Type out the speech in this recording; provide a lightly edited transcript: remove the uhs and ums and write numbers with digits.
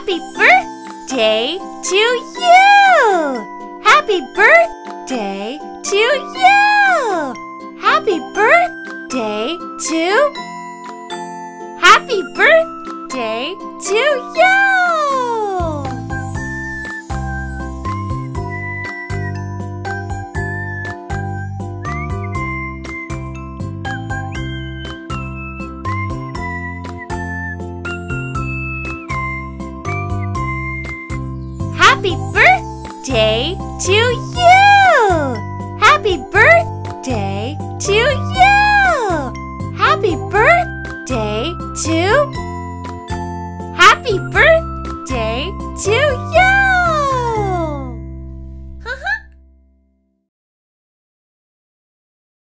Happy birthday to you! Happy birthday to you! Happy birthday to Happy birthday to you! Happy birthday to you!